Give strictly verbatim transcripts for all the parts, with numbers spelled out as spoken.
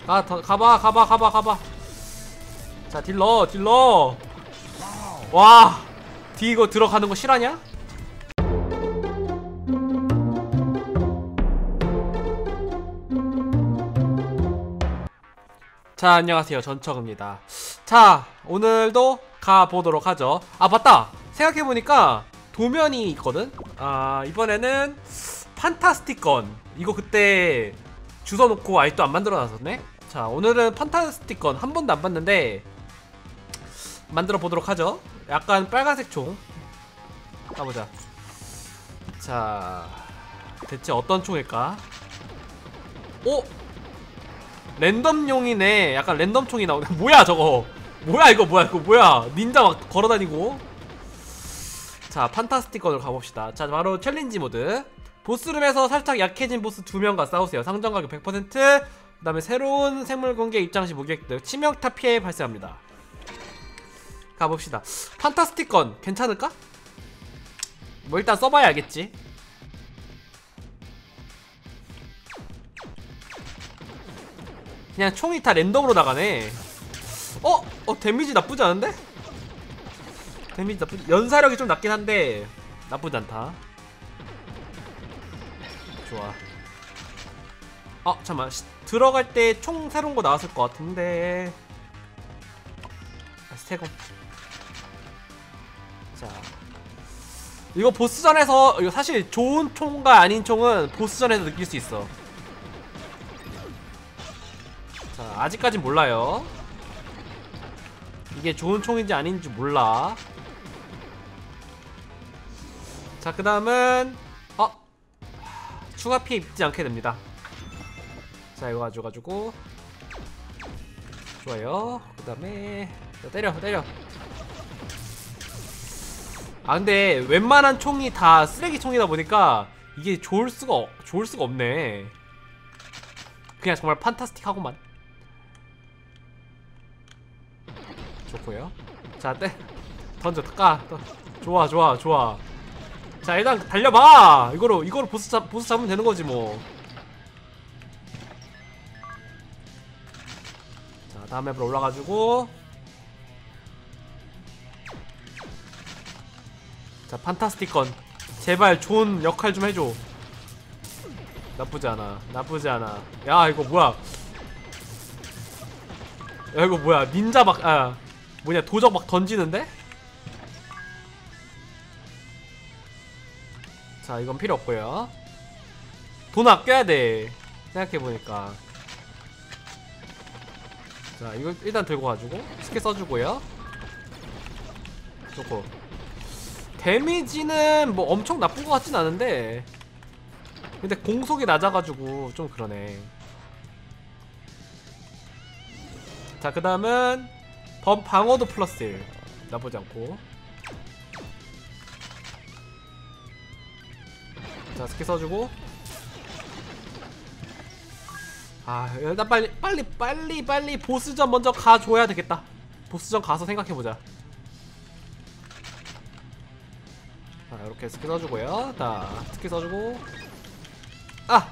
가, 더, 가봐 가봐 가봐 가봐. 자 딜러 딜러. 와 디 이거 들어가는 거 실화냐? 자 안녕하세요, 전척입니다. 자 오늘도 가보도록 하죠. 아 맞다, 생각해보니까 도면이 있거든? 아 이번에는 판타스티건, 이거 그때 주워놓고 아직도 안 만들어놨었네? 자 오늘은 판타스티건 한 번도 안 봤는데 만들어 보도록 하죠. 약간 빨간색 총 가보자. 자 대체 어떤 총일까? 오! 랜덤용이네. 약간 랜덤 총이 나오네. 뭐야 저거, 뭐야 이거, 뭐야 이거, 뭐야 닌자 막 걸어다니고. 자 판타스티건으로 가봅시다. 자 바로 챌린지 모드. 보스룸에서 살짝 약해진 보스 두 명과 싸우세요. 상점 가격 백 퍼센트. 그 다음에 새로운 생물 공개 입장 시 무기획득, 치명타 피해 발생합니다. 가봅시다. 판타스티건 괜찮을까? 뭐 일단 써봐야 알겠지. 그냥 총이 다 랜덤으로 나가네. 어? 어 데미지 나쁘지 않은데? 데미지 나쁘지, 연사력이 좀 낮긴 한데 나쁘지 않다. 좋아. 어 잠깐만, 시, 들어갈 때 총 새로운 거 나왔을 것 같은데. 아, 스테곤. 자 이거 보스전에서, 이거 사실 좋은 총과 아닌 총은 보스전에서 느낄 수 있어. 자 아직까진 몰라요. 이게 좋은 총인지 아닌지 몰라. 자 그 다음은 어? 추가 피해 입지 않게 됩니다. 자 이거 가져가지고 좋아요. 그 다음에 때려 때려. 아 근데 웬만한 총이 다 쓰레기 총이다 보니까 이게 좋을 수가 어, 좋을 수가 없네. 그냥 정말 판타스틱하구만. 좋고요. 자 때 던져 까. 좋아 좋아 좋아. 자 일단 달려봐. 이거로 이거로 보스 잡 보스 잡으면 되는 거지 뭐. 자 다음 맵으로 올라가지고. 자 판타스티건 제발 좋은 역할 좀 해줘. 나쁘지 않아 나쁘지 않아. 야 이거 뭐야, 야 이거 뭐야, 닌자 막 아 뭐냐 도적 막 던지는데? 자 이건 필요 없고요. 돈 아껴야 돼 생각해보니까. 자 이거 일단 들고 가지고 스킬 써주고요. 좋고. 데미지는 뭐 엄청 나쁜 것 같진 않은데 근데 공속이 낮아가지고 좀 그러네. 자 그 다음은 범 방어도 플러스 일, 나쁘지 않고. 자 스킬 써주고. 아 일단 빨리 빨리 빨리 빨리 보스전 먼저 가줘야 되겠다. 보스전 가서 생각해보자. 자 이렇게 스킬 써주고요. 자 스킬 써주고. 아!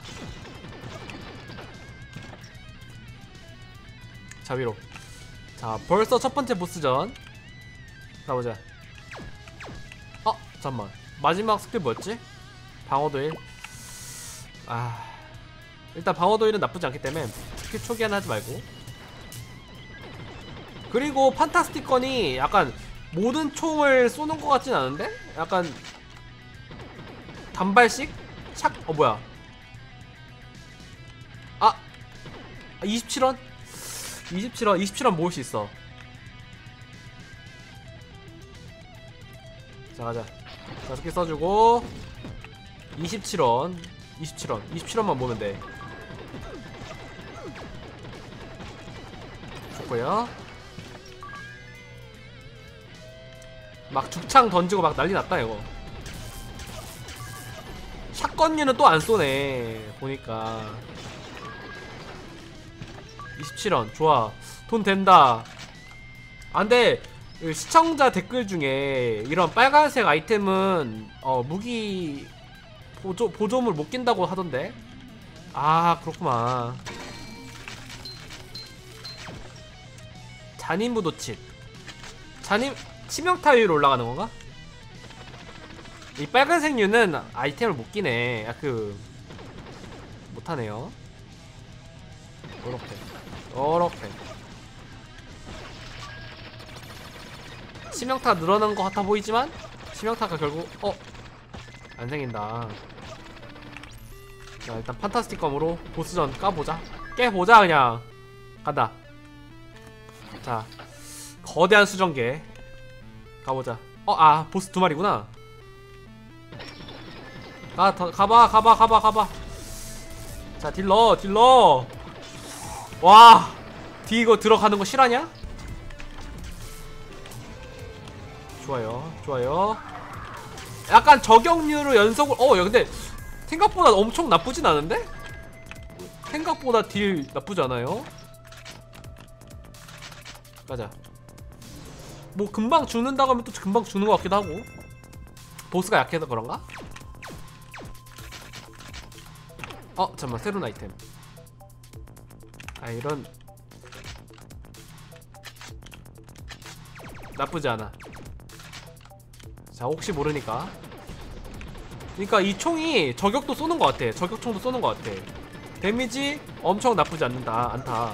자 위로. 자 벌써 첫번째 보스전 가보자. 어? 잠깐만, 마지막 스킬 뭐였지? 방어도 일. 아 일단 방어도 일은 나쁘지 않기 때문에 스킬 초기화는 하지 말고. 그리고 판타스티건이 약간 모든 총을 쏘는 것 같진 않은데? 약간 단발씩? 착? 어 뭐야, 아! 이십칠 원? 이십칠 원, 이십칠 원 모을 수 있어. 자 가자. 자 스킬 써주고. 이십칠 원 이십칠 원 이십칠 원만 모으면 돼. 좋고요. 막 죽창 던지고 막 난리 났다 이거. 샷건류는 또 안 쏘네 보니까. 이십칠 원 좋아, 돈 된다. 아 근데 시청자 댓글 중에 이런 빨간색 아이템은 어 무기 보조, 보조물 못 낀다고 하던데. 아 그렇구만. 잔인부도칫. 잔인 치명타 위로 올라가는 건가? 이 빨간색 류는 아이템을 못 끼네. 아, 그 못하네요. 요렇게 요렇게 치명타 늘어난 것 같아 보이지만 치명타가 결국 어? 안 생긴다. 자, 일단 판타스틱 검으로 보스전 까보자. 깨보자 그냥. 간다. 자, 거대한 수정계 가보자. 어, 아, 보스 두 마리구나. 가, 더, 가봐, 가봐, 가봐, 가봐. 자, 딜러, 딜러. 와, 디 이거 들어가는 거 실화냐? 좋아요, 좋아요. 약간 저격류로 연속을, 어, 야, 근데 생각보다 엄청 나쁘진 않은데? 생각보다 딜 나쁘지 않아요. 가자. 뭐 금방 죽는다고 하면 또 금방 죽는 것 같기도 하고. 보스가 약해서 그런가? 어, 잠깐만, 새로운 아이템. 아, 이런 나쁘지 않아. 자, 혹시 모르니까. 그니까 이 총이 저격도 쏘는 것 같아. 저격총도 쏘는 것 같아. 데미지 엄청 나쁘지 않는다, 않다.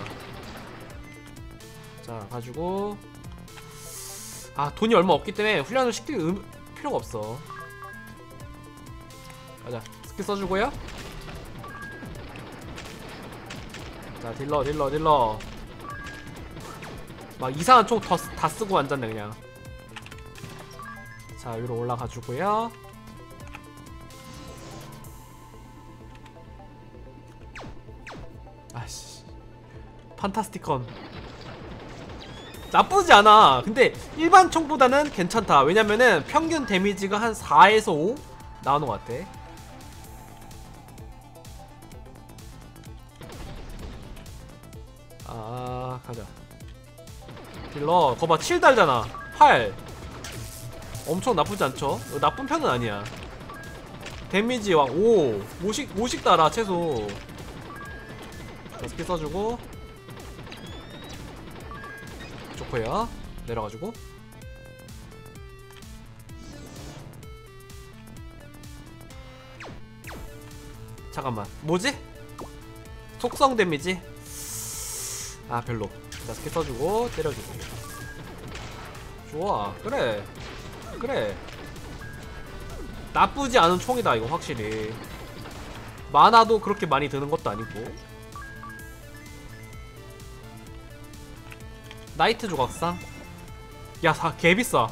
자, 가지고. 아, 돈이 얼마 없기 때문에 훈련을 시킬 음, 필요가 없어. 가자. 스킬 써주고요. 자, 딜러, 딜러, 딜러. 막 이상한 총 다 쓰고 앉았네 그냥. 자, 위로 올라가주고요. 아씨, 판타스티컨 나쁘지 않아. 근데 일반 총보다는 괜찮다. 왜냐면은 평균 데미지가 한 사에서 오 나오는 것 같아. 아, 가자. 딜러 거봐, 칠 달잖아. 팔 엄청 나쁘지 않죠? 나쁜 편은 아니야. 데미지 와 오 오씩 오씩 달아 최소. 자, 스킬 써주고 좋고요. 내려가지고 잠깐만, 뭐지? 속성 데미지? 아, 별로. 자, 스킬 써주고 때려주고. 좋아, 그래 그래. 나쁘지 않은 총이다 이거 확실히. 마나도 그렇게 많이 드는 것도 아니고. 나이트 조각상. 야, 사 개비싸.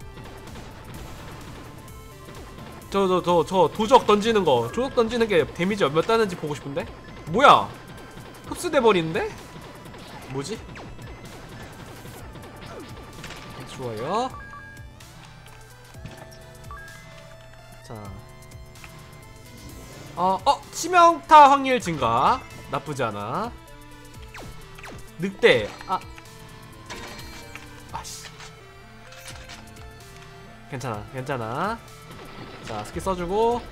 저 저 저 저 도적 던지는 거, 도적 던지는 게 데미지 몇 따는지 보고 싶은데? 뭐야, 흡수돼 버리는데? 뭐지? 좋아요. 자, 어, 어, 치명타 확률 증가. 나쁘지 않아. 늑대. 아, 아씨. 괜찮아, 괜찮아. 자, 스킬 써주고.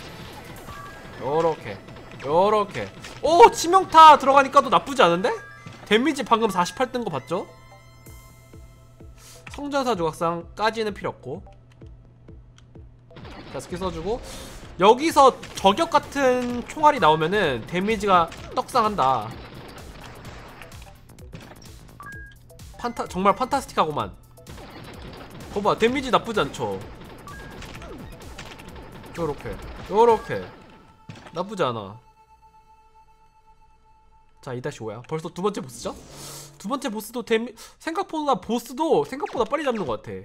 요렇게, 요렇게. 오, 치명타 들어가니까 또 나쁘지 않은데? 데미지 방금 사십팔 뜬 거 봤죠? 성전사 조각상까지는 필요 없고. 자, 스킬 써주고. 여기서 저격 같은 총알이 나오면은 데미지가 떡상한다. 판타, 정말 판타스틱하고만. 거봐, 데미지 나쁘지 않죠? 요렇게, 요렇게. 나쁘지 않아. 자, 이 오야. 벌써 두 번째 보스죠? 두 번째 보스도 데미, 생각보다 보스도 생각보다 빨리 잡는 것 같아.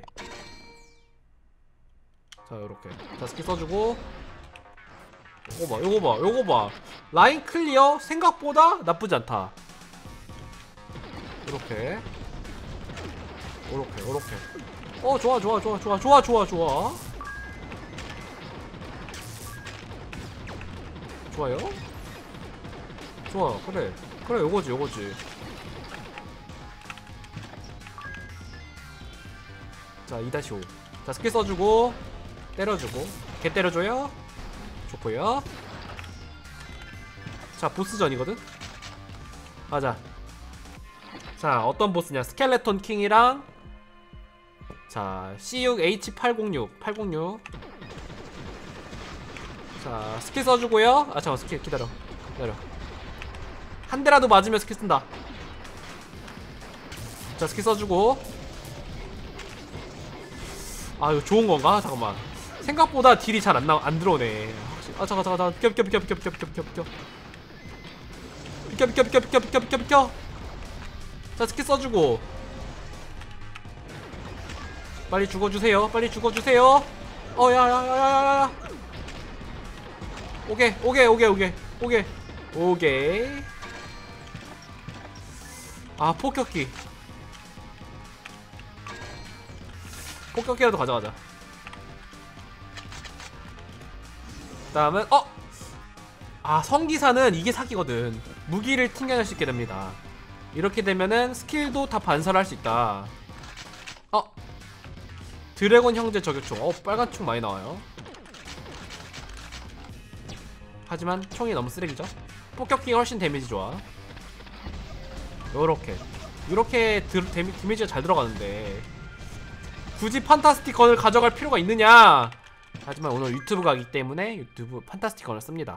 자, 요렇게. 자, 스킬 써주고. 요거 봐, 요거 봐, 요거 봐. 라인 클리어 생각보다 나쁘지 않다. 요렇게. 요렇게, 요렇게. 어, 좋아, 좋아, 좋아, 좋아, 좋아, 좋아, 좋아. 좋아요? 좋아, 그래. 그래, 요거지, 요거지. 자, 이 오. 자, 스킬 써주고 때려주고. 개 때려줘요. 좋고요. 자, 보스전이거든? 가자. 자 어떤 보스냐, 스켈레톤 킹이랑 자 씨 육 에이치 팔공육 팔공육. 자 스킬 써주고요. 아 잠깐, 스킬 기다려 기다려. 한 대라도 맞으면 스킬 쓴다. 자 스킬 써주고. 아 이거 좋은건가? 잠깐만, 생각보다 딜이 잘 안 나, 안 들어오네. 아 잠깐 잠깐 잠깐. 비켜 비켜 비켜 비켜 비켜 비켜 비켜 비켜 비켜 비켜 비켜 비켜 비켜 비켜 비켜. 자 스킬 써주고. 빨리 죽어주세요. 빨리 죽어주세요. 어 야야야야야야. 오케이 오케이 오케이 오케이 오케이 오케이. 아 폭격기. 폭격기라도 가져가자. 다음은 어! 아 성기사는 이게 사기거든. 무기를 튕겨낼 수 있게 됩니다. 이렇게 되면은 스킬도 다 반사를 할 수 있다. 어! 드래곤 형제 저격총. 어 빨간 총 많이 나와요. 하지만 총이 너무 쓰레기죠. 폭격기가 훨씬 데미지 좋아. 요렇게 요렇게 드, 데미, 데미지가 잘 들어가는데 굳이 판타스티건을 가져갈 필요가 있느냐. 하지만 오늘 유튜브 가기 때문에 유튜브 판타스티건을 씁니다.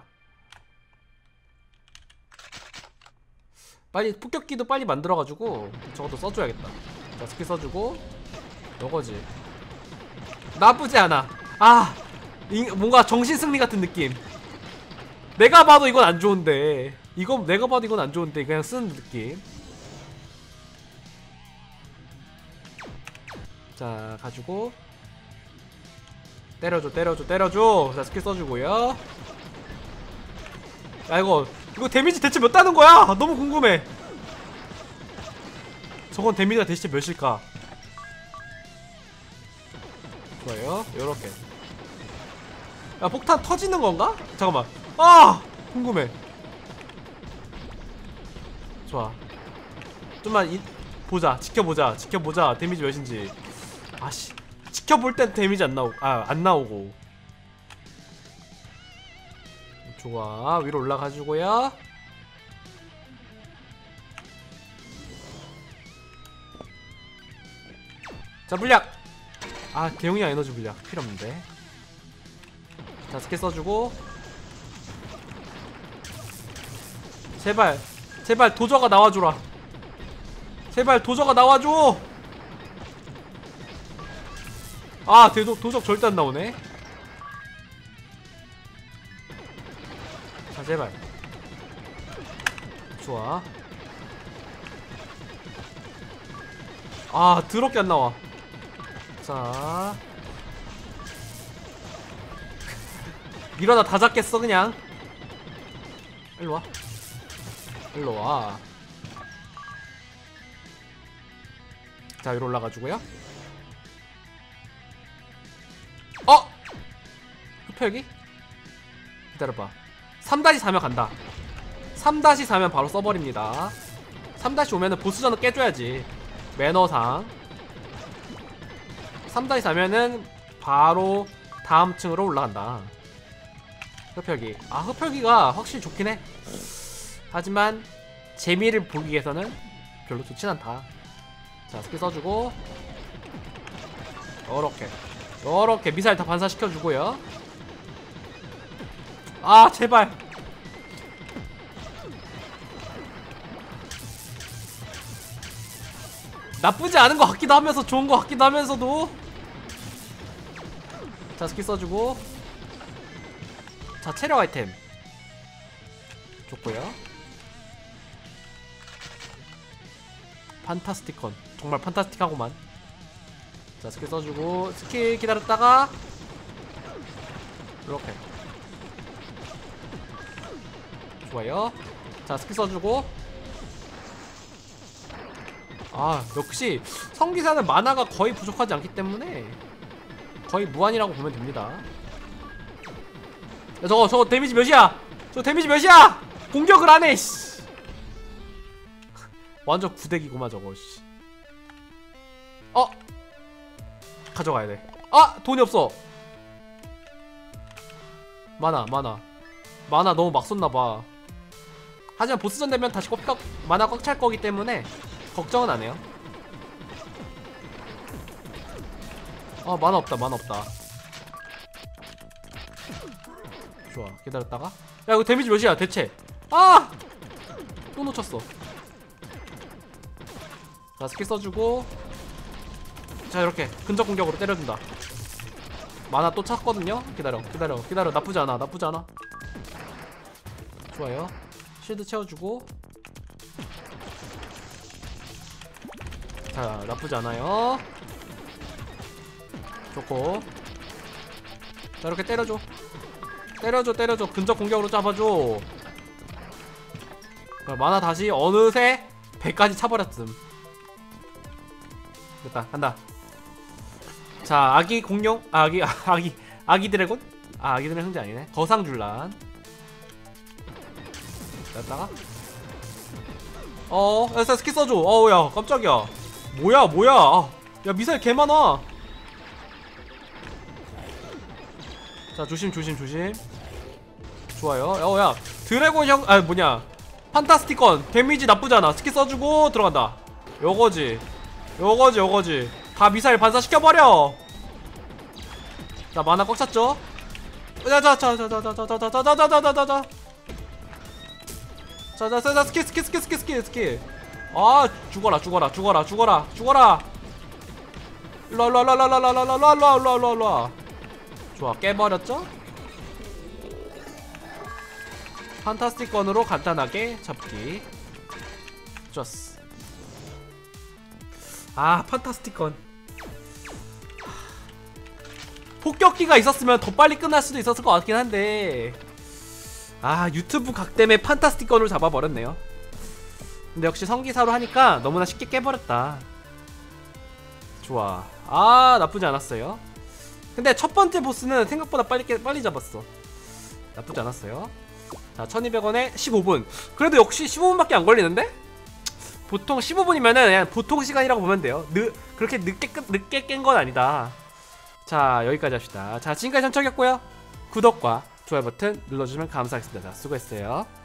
빨리 폭격기도 빨리 만들어가지고 저것도 써줘야겠다. 자 스킬 써주고. 요거지. 나쁘지 않아. 아 이, 뭔가 정신승리 같은 느낌. 내가 봐도 이건 안 좋은데, 이건 내가 봐도 이건 안 좋은데 그냥 쓰는 느낌. 자 가지고 때려줘 때려줘 때려줘. 자 스킬 써주고요. 야 이거 이거 데미지 대체 몇 다는 거야? 너무 궁금해. 저건 데미지가 대체 몇일까? 좋아요. 요렇게. 야 폭탄 터지는 건가? 잠깐만. 아 궁금해. 좋아. 좀만 이, 보자. 지켜보자. 지켜보자. 데미지 몇인지. 아씨. 지켜볼 땐 데미지 안 나오고. 아 안 나오고. 좋아. 위로 올라가지고요. 자 물약. 아 대용량 에너지 물약 필요없는데. 자 스킬 써주고. 제발 제발 도저가 나와줘라. 제발 도저가 나와줘. 아 대도, 도적 절대 안 나오네. 자 제발. 좋아. 아 더럽게 안 나와. 자 밀어다 다 잡겠어 그냥. 일로와 일로와. 자 위로 올라가지고요. 어! 흡혈기? 기다려봐. 삼 사면 간다. 삼 사면 바로 써버립니다. 삼 오면은 보스전을 깨줘야지, 매너상. 삼 사면은 바로 다음 층으로 올라간다. 흡혈기. 아 흡혈기가 확실히 좋긴 해. 하지만 재미를 보기 위해서는 별로 좋진 않다. 자 스킬 써주고. 요렇게 요렇게 미사일 다 반사시켜주고요. 아 제발. 나쁘지 않은 것 같기도 하면서 좋은 것 같기도 하면서도. 자 스킬 써주고. 자 체력 아이템 좋고요. 판타스티컨 정말 판타스틱하구만. 자 스킬 써주고. 스킬 기다렸다가 이렇게. 좋아요. 자 스킬 써주고. 아 역시 성기사는 만화가 거의 부족하지 않기 때문에 거의 무한이라고 보면 됩니다. 야, 저거 저거 데미지 몇이야? 저 데미지 몇이야? 공격을 안해. 씨. 완전 구대기구만 저거. 씨. 어 가져가야 돼. 아 돈이 없어. 만화 만화 만화 너무 막 썼나봐. 하지만 보스전 되면 다시 꽉, 만화 꽉 찰 거기 때문에 걱정은 안 해요. 아 만화 없다 만화 없다. 좋아 기다렸다가 야 이거 데미지 몇이야 대체. 아! 또 놓쳤어. 자 스킬 써주고 자 이렇게 근접 공격으로 때려준다. 만화 또 찼거든요. 기다려 기다려 기다려. 나쁘지 않아 나쁘지 않아. 좋아요. 실드 채워주고 자 나쁘지 않아요. 좋고 자 이렇게 때려줘 때려줘 때려줘. 근접 공격으로 잡아줘. 만화 다시 어느새 배까지 차버렸음. 됐다 간다. 자 아기 공룡 아, 아기 아, 아기 아기 드래곤 아 아기 드래곤 형제 아니네. 거상줄란 됐다가 어 야 스킬 써줘. 어우야 깜짝이야. 뭐야 뭐야. 아, 야 미사일 개 많아. 자 조심 조심 조심. 좋아요. 어야 드래곤 형 아 뭐냐 판타스티건 데미지 나쁘잖아. 스킬 써주고 들어간다. 요거지 요거지 요거지. 다 미사일 반사시켜버려. 자 만화 꽉 찼죠. 자자자자자자자자자자자자자자자 자자자자 스킬 스킬 스킬 스킬 스킬 스킬. 아 죽어라 죽어라 죽어라 죽어라 죽어라. 일로와 일로와 일로와 일로와 일로와 일로와 일로와 일로와 일로와. 좋아 깨버렸죠. 판타스틱건으로 간단하게 잡기. 좋았어. 아 판타스틱건 폭격기가 있었으면 더 빨리 끝날 수도 있었을 것 같긴 한데 아 유튜브 각 때문에 판타스틱건을 잡아버렸네요. 근데 역시 성기사로 하니까 너무나 쉽게 깨버렸다. 좋아. 아 나쁘지 않았어요. 근데 첫 번째 보스는 생각보다 빨리 깨, 빨리 잡았어. 나쁘지 않았어요. 자 천이백 원에 십오 분. 그래도 역시 십오 분밖에 안 걸리는데? 보통 십오 분이면은 그냥 보통 시간이라고 보면 돼요. 느, 그렇게 늦게 끝, 늦게 깬 건 아니다. 자 여기까지 합시다. 자 지금까지 전척이었고요. 구독과 좋아요 버튼 눌러주시면 감사하겠습니다. 수고했어요.